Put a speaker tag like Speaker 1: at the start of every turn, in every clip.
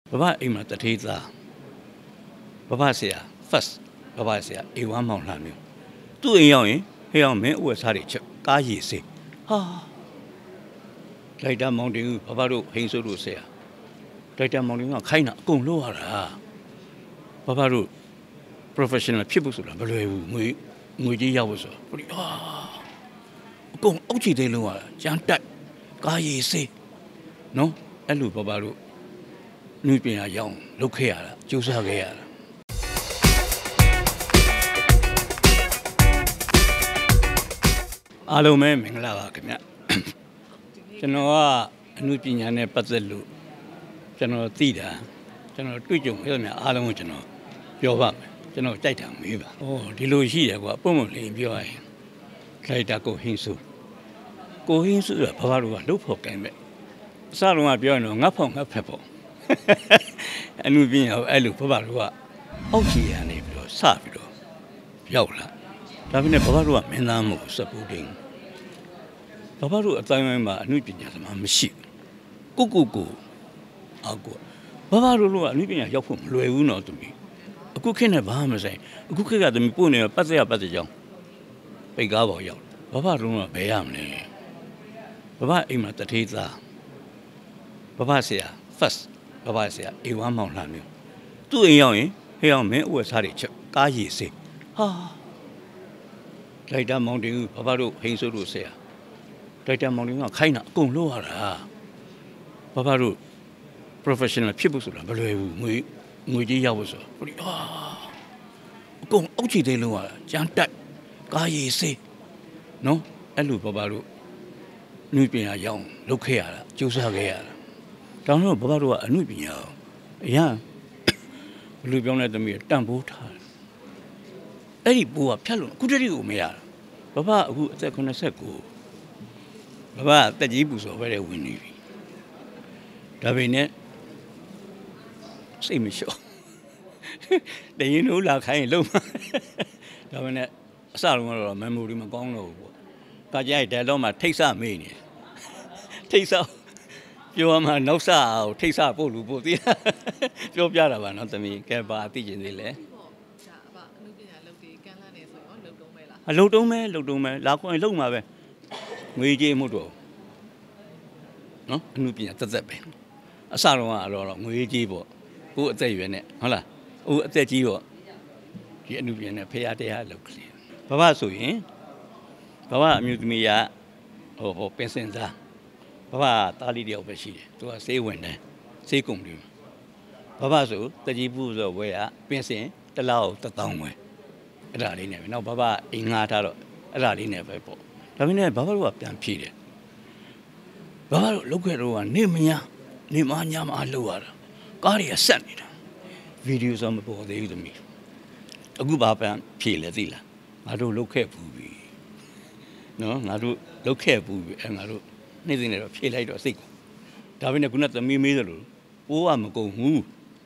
Speaker 1: Baba ima tateza. Baba siya first. Baba siya iwan mau lami. Tu iyaw heo me uasari chak kaji se. Ha. Laita mountain Baba ru heinso ru siya. Laita mountain nga kaina kung lo ara. Baba ru professional ဖြစ်ဖို့ဆိုတာမလွယ်ဘူးငွေကြီးရောက်ဖို့ဆိုတော့အကုန်အုတ်ချီသေးလုံးကကြမ်းတက်ကားရည်စေးနော်အဲ့လိုဘဘတို့နှွေးပင်ရအောင်လုပ်ခဲ့ရတာကြိုးစားခဲ့ရတာအားလုံးပဲမင်္ဂလာပါခင်ဗျကျွန်တော်ကအနှွေးပညာနဲ့ပတ်သက်လို့ကျွန်တော်သိတာကျွန်တော်တွေ့ကြုံရတဲ့အားလုံးကိုကျွန်တော်ပြောပါမယ်ကျွန်တော်ကြိုက်တာမေးပါ။ဒီလိုရှိတယ်ကွာပုံမှန်လေးပြောရရင်ခိုက်တာကိုဟင်းစုကဘဘတို့ကလှုပ်ဖို့ကိုင်းမဲ့အစလုံးကပြောရင်တော့ငတ်ဖို့ငတ်ဖက်ဖို့အနုပညာအဲ့လိုဘဘတို့ကအောက်ခြေရနေပြီးတော့စပြီးတော့ရောက်လာဒါပေမဲ့ဘဘတို့ကမင်းသားမှုစပူတင်းဘဘတို့အတိုင်းပိုင်းမှာအနုပညာသမားမရှိဘူးကိုအောက်ကိုဘဘတို့ကအနုပညာရောက်ဖို့မလွယ်ဘူးနော်သူမီအခုခေတ်နဲ့ဘာမှမဆိုင်အခုခေတ်ကသမီးပို့နေပတ်သက်ကြောင်းပိတ်ကားပေါ်ရောက်ဘဘလုံးကဘယ်ရမလဲဘဘအိမ်မှာတထေးသားဘဘဆရာ first ဘဘဆရာအိမ်ဝမ်းမောင်လှမျိုးသူ့အိမ်ရောက်ရင်ဟဲ့အောင်မင်းဥစားတွေချက်ကားရည်စေးဟာလိုက်တာမောင်တင်ဘဘတို့ဟိန်းစိုးတို့ဆရာလိုက်တာမောင်တင်ကခိုင်းတာအကုန်လို့ရတာဘဘတို့ professional ဖြစ်ဖို့ဆိုတာမလွယ်ဘူးငွေကြီးရောက်ဖို့ဆိုအကုန်အုတ်ချီသေးလုံးကကြမ်းတက်ကားရည်စေးနော်အဲ့လိုဘဘတို့နှွေးပင်ရအောင်လုပ်ခဲ့ရတာကြိုးစားခဲ့ရတာတောင်းတော့ဘဘတို့ကအနှွေးပညာအရာဘလူပြောင်းတဲ့သမီးတန့်ပိုးထားတယ်အဲ့ဒီပိုးကဖြတ်လို့အခုတည်းကိုမရဘဘအခုအသက်89ဘဘတက်ကြီးပူစော်ပဲဝင်နေပြီဒါပေမဲ့စိတ်မလျှော့တရင်တို့လာခိုင်းရင်လုံးဒါပေမဲ့အစလုံးကတော့ memory မကောင်းတော့ဘူးပေါ့။ကာကြိုက်တယ်တော့မှထိတ်ဆမေးနေထိတ်ဆပြောမှနောက်ဆအောင်ထိတ်ဆပို့လူပို့သေးပြောပြတာပါနော်သမီးကဲပါသိကျင်သေးလဲ။ဒါအဘအနုပညာလုပ်ပြီးကမ်းလှမ်းနေဆိုရောလုပ်တုံးမဲလား။လုပ်တုံးမဲလာခွင့်လုပ်မှာပဲ။ငွေကြေးမှုတော့နော်အနုပညာသက်ပဲ။အစလုံးကတော့ငွေကြေးပေါ့။ကိုအသက်ရွယ်နဲ့ဟုတ်လား။အသက်ကြီးတော့ဒီအနုပညာနဲ့ဖရာတရားလုပ်ကလေးဘဘဆိုရင်ဘဘအမျိုးသမီးကပင်စင်စားဘဘတားလေးတယောက်ပဲရှိတယ်သူကစေးဝင်တယ်စေးကုန်တယ်ဘဘဆိုတကြီးပူဆိုဝဲကပင်စင်တစ်လောက်1000ဝဲအဲ့ဒါလေးနဲ့ပဲနောက်ဘဘအိမ်ငါထားတော့အဲ့ဒါလေးနဲ့ပဲပေါ့ဒါပေမဲ့ဘဘတို့ကပြန်ဖြေတယ်ဘဘတို့လုပ်ခဲ့တော့ကနေမညာနေမညာမလှုပ်ရတာကားတွေကဆက်နေတာဗီဒီယိုဆိုမပေါ်သေးဘူးသမီးအခုဘာပန်ဖြေလဲသိလားငါတို့လုတ်ခဲ့ဘူးပြီနော်ငါတို့လုတ်ခဲ့ဘူးပြီငါတို့နေ့စဉ်နဲ့တော့ဖြေလိုက်တော့စိတ်ကိုဒါပေမဲ့ခုနသမီးမေးသလိုပိုးကမကုန်ဘူး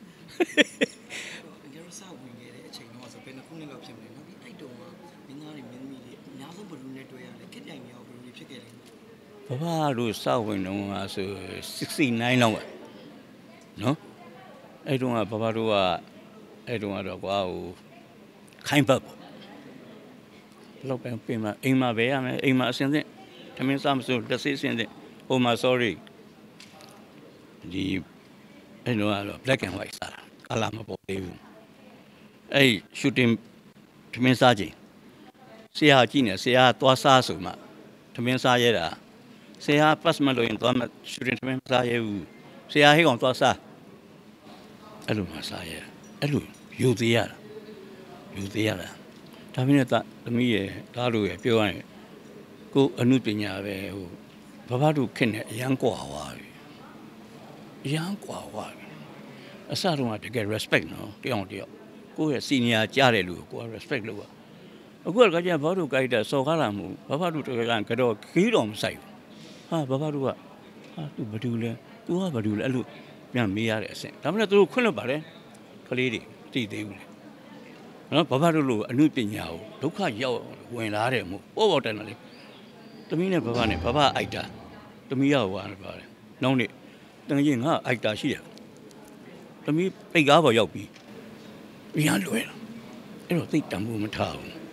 Speaker 1: ကျတော့စောက်ဝင်ခဲ့တဲ့အချိန်တော့ဆိုဘယ်နှခုနှစ်လောက်ဖြစ်မလဲနော်ဒီအဲ့တုန်းကမင်းသားတွေမင်းသမီးတွေအများဆုံးဘလူးနဲ့တွေ့ရတယ်ခက်တိုင်မြောက်ဘလူးတွေဖြစ်ခဲ့တယ်ဘဘတို့စောက်ဝင်တော့ဆို69လောက်ပဲနော်အဲ့တုန်းကဘဘတို့ကအဲ့တုန်းကတော့ကွာဟိုခိုင်းပတ်ပေါ့လောက်ပဲပြင်မှာအိမ်မှာပဲရမယ်အိမ်မှာအစင်းစင်းထမင်းစားမစိုးတစ်စိအစင်းစင်းဟိုမှာ sorry ဒီအဲ့တော့ black and white စားတာကလာမပေါ်သေးဘူးအဲ့ shooting ထမင်းစားခြင်းဆရာကြည့်နေဆရာသွားစားဆိုမှထမင်းစားရတာဆရာ pass မလို့ရင်သွားမ shooting ထမင်းစားရဘူးဆရာဟိကောင်သွားစားအဲ့လိုမှစားရအဲ့လိုယူသေးရတာဒါပေမဲ့သမီးရဲ့သားတို့ရဲ့ပြောရရင်ကိုအနုပညာပဲဟိုဘဘတို့ခင်နဲ့အရန်ကွာသွားပြီအရန်ကွာသွားပြီအစတုန်းကတကယ် respect နော်တယောက်ကိုယ့်ရဲ့ senior ကြားတယ်လို့ကိုယ် respect လုပ်ပါအခုကကြဘဘတို့ကြိုက်တာစော်ကားလာမှုဘဘတို့တကယ်ကတော့ခီးတော်မဆိုင်ဘူးဟာဘဘတို့ကသူဘာတူလဲသူကဘာတူလဲအဲ့လိုပြန်မေးရတဲ့အဆင့်ဒါမှလည်းသူတို့ခွင့်လွှတ်ပါတယ်ကလေးတွေတည်သေးဘူးလေနော်ဘဘတို့လိုအနုပညာကိုဒုက္ခရောက်ဝင်လာတယ်မို့ပေါ်တယ်နော်လေသမီးနဲ့ဘဘနဲ့ဘဘအိုက်တာသမီးရောက်သွားတယ်ပါတယ်နောက်နေ့တကယ်ငါအိုက်တာရှိတယ်သမီးတိတ်ကားပေါ်ရောက်ပြီးအများလွယ်တာအဲ့တော့သိတံဖို့မထားဘူး